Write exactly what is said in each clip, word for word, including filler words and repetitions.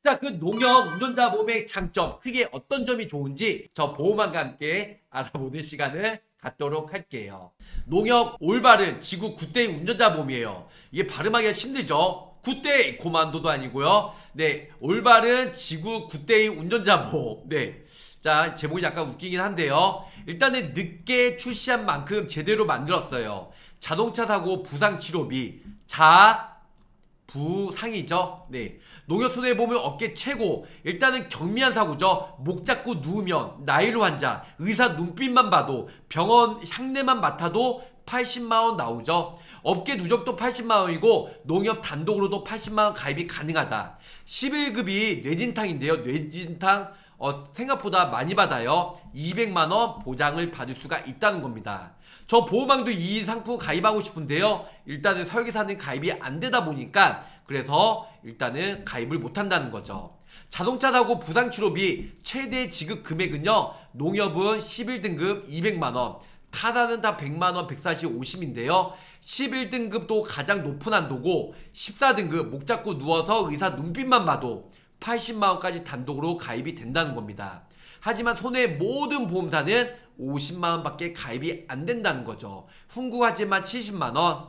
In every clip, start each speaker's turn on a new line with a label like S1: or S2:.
S1: 자, 그 농협 운전자 보험의 장점, 크게 어떤 점이 좋은지 저 보험왕과 함께 알아보는 시간을 갖도록 할게요. 농협 올바른 지구 굿데이 운전자 보험이에요. 이게 발음하기가 힘들죠? 굿데이 고만도도 아니고요. 네, 올바른 지구 굿데이 운전자 보험. 네, 자, 제목이 약간 웃기긴 한데요. 일단은 늦게 출시한 만큼 제대로 만들었어요. 자동차 사고 부상 치료비 자 부상이죠. 네, 농협 손해보험 업계 최고. 일단은 경미한 사고죠. 목 잡고 누우면 나이로 환자, 의사 눈빛만 봐도, 병원 향내만 맡아도 팔십만 원 나오죠. 업계 누적도 팔십만 원이고 농협 단독으로도 팔십만 원 가입이 가능하다. 십일 급이 뇌진탕인데요. 뇌진탕 어, 생각보다 많이 받아요. 이백만 원 보장을 받을 수가 있다는 겁니다. 저 보험왕도 이 상품 가입하고 싶은데요. 일단은 설계사는 가입이 안 되다 보니까 그래서 일단은 가입을 못 한다는 거죠. 자동차 사고 부상 치료비 최대 지급 금액은요. 농협은 십일 등급 이백만 원, 타사는 다 백만 원, 백사십, 오십인데요. 십일 등급도 가장 높은 한도고 십사 등급 목 잡고 누워서 의사 눈빛만 봐도 팔십만 원까지 단독으로 가입이 된다는 겁니다. 하지만 손해 모든 보험사는 오십만 원밖에 가입이 안 된다는 거죠. 훈구하지만 칠십만 원.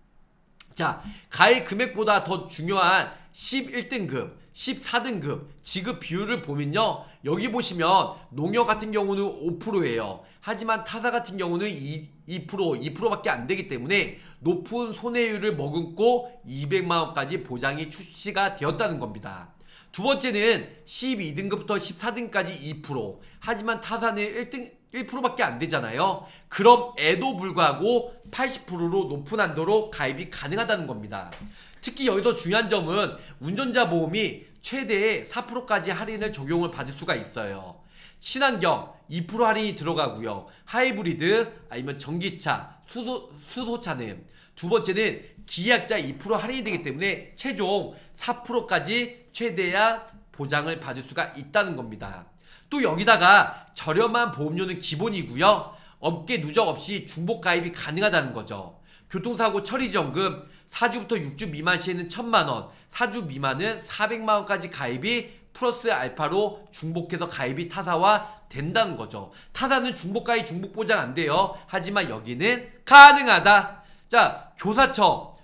S1: 자, 가입 금액보다 더 중요한 십일 등급, 십사 등급 지급 비율을 보면요. 여기 보시면 농협 같은 경우는 오 퍼센트예요. 하지만 타사 같은 경우는 이 퍼센트, 이 퍼센트밖에 안 되기 때문에 높은 손해율을 머금고 이백만 원까지 보장이 출시가 되었다는 겁니다. 두 번째는 십이 등급부터 십사 등까지 이 퍼센트. 하지만 타사는 일 등, 일 퍼센트밖에 안 되잖아요. 그럼에도 불구하고 팔십 퍼센트로 높은 한도로 가입이 가능하다는 겁니다. 특히 여기서 중요한 점은 운전자 보험이 최대 사 퍼센트까지 할인을 적용을 받을 수가 있어요. 친환경 이 퍼센트 할인이 들어가고요. 하이브리드 아니면 전기차, 수소, 수소차는 두 번째는 기약자 이 퍼센트 할인이 되기 때문에 최종 사 퍼센트까지 최대한 보장을 받을 수가 있다는 겁니다. 또 여기다가 저렴한 보험료는 기본이고요. 업계 누적 없이 중복 가입이 가능하다는 거죠. 교통사고 처리지원금 사 주부터 육 주 미만 시에는 천만 원, 사 주 미만은 사백만 원까지 가입이 플러스 알파로 중복해서 가입이 타사와 된다는 거죠. 타사는 중복 가입 중복 보장 안 돼요. 하지만 여기는 가능하다. 자, 교사처,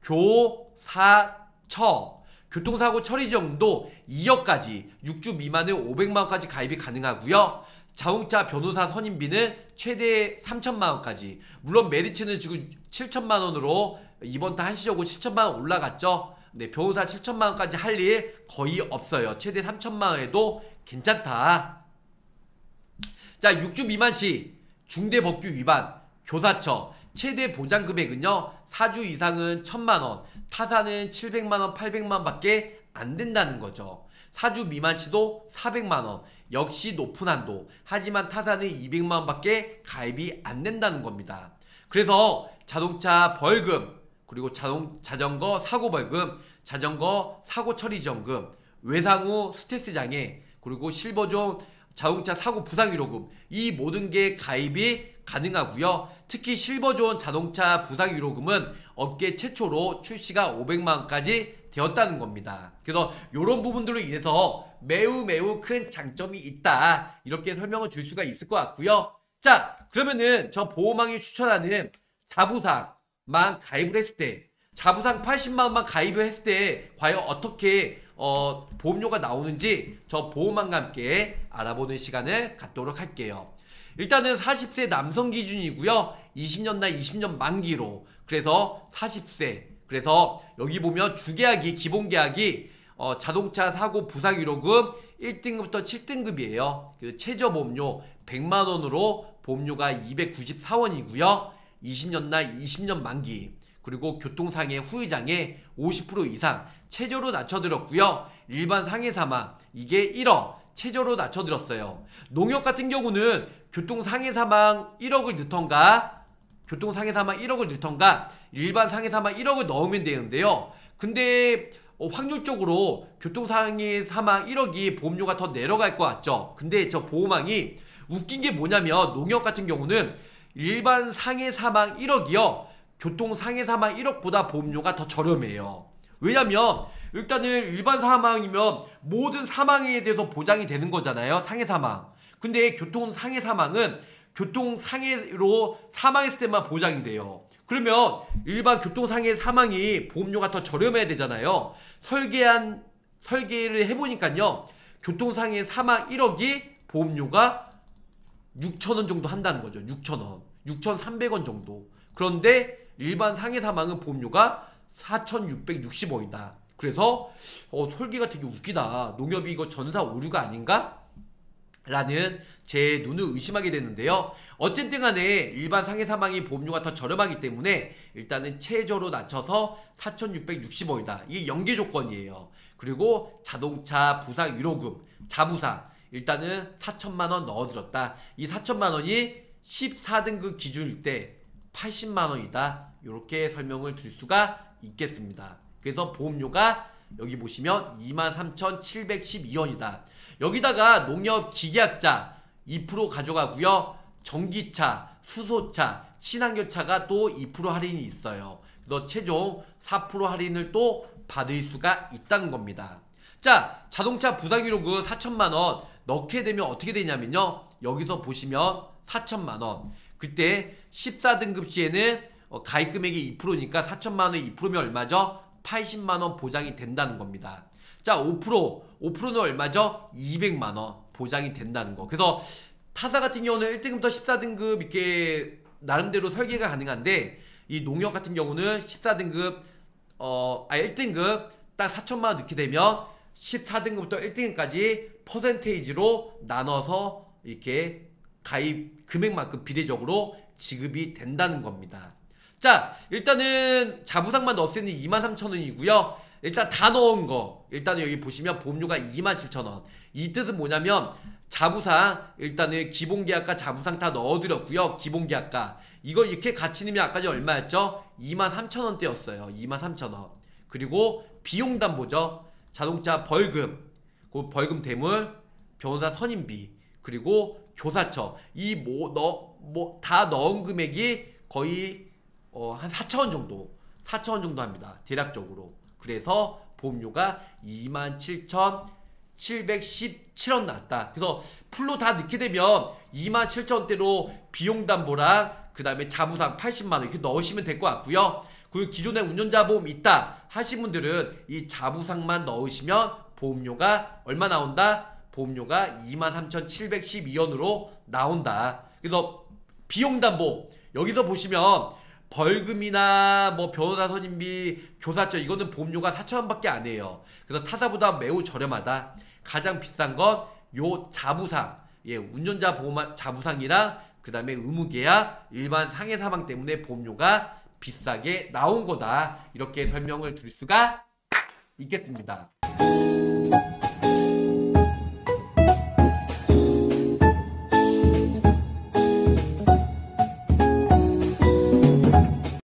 S1: 교사처 교통사고 처리지원금도 이억까지, 육 주 미만은 오백만 원까지 가입이 가능하고요. 자동차 변호사 선임비는 최대 삼천만 원까지. 물론 메리츠는 지금 칠천만 원으로 이번 달 한시적으로 칠천만 원 올라갔죠. 네, 변호사 칠천만 원까지 할 일 거의 없어요. 최대 삼천만 원에도 괜찮다. 자, 육 주 미만 시 중대법규 위반 교사처 최대 보장 금액은요. 사 주 이상은 천만 원, 타사는 칠백만 원, 팔백만 원밖에 안 된다는 거죠. 사 주 미만 시도 사백만 원, 역시 높은 한도. 하지만 타사는 이백만 원밖에 가입이 안 된다는 겁니다. 그래서 자동차 벌금, 그리고 자동, 자전거 사고 벌금, 자전거 사고 처리 지원금, 외상 후 스트레스 장애, 그리고 실버존 자동차 사고 부상 위로금, 이 모든 게 가입이 가능하고요. 특히 실버존 자동차 부상 위로금은 업계 최초로 출시가 오백만 원까지 되었다는 겁니다. 그래서 이런 부분들로 인해서 매우 매우 큰 장점이 있다, 이렇게 설명을 줄 수가 있을 것 같고요. 자, 그러면은 저 보험왕이 추천하는 자부상만 가입을 했을 때, 자부상 팔십만 원만 가입을 했을 때 과연 어떻게 어, 보험료가 나오는지 저 보험왕과 함께 알아보는 시간을 갖도록 할게요. 일단은 사십 세 남성 기준이고요. 이십 년 나 이십 년 만기로. 그래서 사십 세. 그래서 여기 보면 주계약이, 기본계약이 어, 자동차 사고 부상 위로금 일 등급부터 칠 등급이에요. 그래서 최저보험료 백만 원으로 보험료가 이백구십사 원이고요. 이십 년 나 이십 년 만기. 그리고 교통상해 후유장애 오십 퍼센트 이상 최저로 낮춰드렸고요. 일반 상해 사망 이게 일억 최저로 낮춰드렸어요. 농협 같은 경우는 교통상해 사망 일억을 넣던가, 교통상해 사망 일억을 넣던가 일반 상해 사망 일억을 넣으면 되는데요. 근데 어, 확률적으로 교통상해 사망 일억이 보험료가 더 내려갈 것 같죠. 근데 저 보험왕이 웃긴 게 뭐냐면 농협 같은 경우는 일반 상해 사망 일억이요. 교통상해 사망 일억보다 보험료가 더 저렴해요. 왜냐면 일단은 일반 사망이면 모든 사망에 대해서 보장이 되는 거잖아요. 상해 사망. 근데 교통 상해 사망은 교통 상해로 사망했을 때만 보장이 돼요. 그러면 일반 교통 상해 사망이 보험료가 더 저렴해야 되잖아요. 설계한 설계를 해보니까요. 교통 상해 사망 일억이 보험료가 육천 원 정도 한다는 거죠. 육천 원. 육천삼백 원 정도. 그런데 일반 상해 사망은 보험료가 사천육백육십 원이다. 그래서 어, 설계가 되게 웃기다. 농협이 이거 전사 오류가 아닌가? 라는 제 눈을 의심하게 되는데요. 어쨌든 간에 일반 상해 사망이 보험료가 더 저렴하기 때문에 일단은 최저로 낮춰서 사천육백육십 원이다. 이게 연계 조건이에요. 그리고 자동차 부상 위로금, 자부상 일단은 사천만 원 넣어들었다. 이 사천만 원이 십사 등급 기준일 때 팔십만 원이다. 이렇게 설명을 드릴 수가 있겠습니다. 그래서 보험료가 여기 보시면 이만 삼천칠백십이 원이다. 여기다가 농협 기계약자 이 퍼센트 가져가고요. 전기차, 수소차, 친환경차가 또 이 퍼센트 할인이 있어요. 그래서 최종 사 퍼센트 할인을 또 받을 수가 있다는 겁니다. 자, 자동차 부상위로금 사천만 원 넣게 되면 어떻게 되냐면요. 여기서 보시면 사천만 원. 그때 십사 등급 시에는 가입 금액이 이 퍼센트니까 사천만 원에 이 퍼센트면 얼마죠? 팔십만 원 보장이 된다는 겁니다. 자, 오 퍼센트. 오 퍼센트는 얼마죠? 이백만 원 보장이 된다는 거. 그래서 타사 같은 경우는 일 등급부터 십사 등급 이렇게 나름대로 설계가 가능한데 이 농협 같은 경우는 십사 등급 어, 아 일 등급 딱 사천만 원 넣게 되면 십사 등급부터 일 등급까지 퍼센테이지로 나눠서 이렇게 가입 금액만큼 비례적으로 지급이 된다는 겁니다. 자, 일단은 자부상만 넣었을 때는 이만 삼천 원이고요. 일단 다 넣은 거 일단은 여기 보시면 보험료가 이만 칠천 원. 이 뜻은 뭐냐면 자부상 일단은 기본계약과 자부상 다 넣어드렸고요. 기본계약과 이걸 이렇게 같이 넣으면 아까 전에 얼마였죠? 이만 삼천 원대였어요. 이만 삼천 원. 그리고 비용담보죠. 자동차 벌금, 그 벌금 대물, 변호사 선임비, 그리고 교사처 이 뭐 너 뭐 다 넣은 금액이 거의 어, 한 사천 원 정도 사천 원 정도 합니다. 대략적으로. 그래서 보험료가 이만 칠천칠백십칠 원 나왔다. 그래서 풀로 다 넣게 되면 이만 칠천 원대로 비용담보랑 그 다음에 자부상 팔십만 원 이렇게 넣으시면 될 것 같고요. 그리고 기존에 운전자 보험 있다 하신 분들은 이 자부상만 넣으시면 보험료가 얼마 나온다? 보험료가 이만 삼천칠백십이 원으로 나온다. 그래서 비용담보 여기서 보시면 벌금이나 뭐 변호사 선임비, 교사처 이거는 보험료가 사천 원밖에 안 해요. 그래서 타사보다 매우 저렴하다. 가장 비싼 건 요 자부상, 예, 운전자 보험 자부상이랑 그 다음에 의무계약, 일반 상해 사망 때문에 보험료가 비싸게 나온 거다. 이렇게 설명을 드릴 수가 있겠습니다.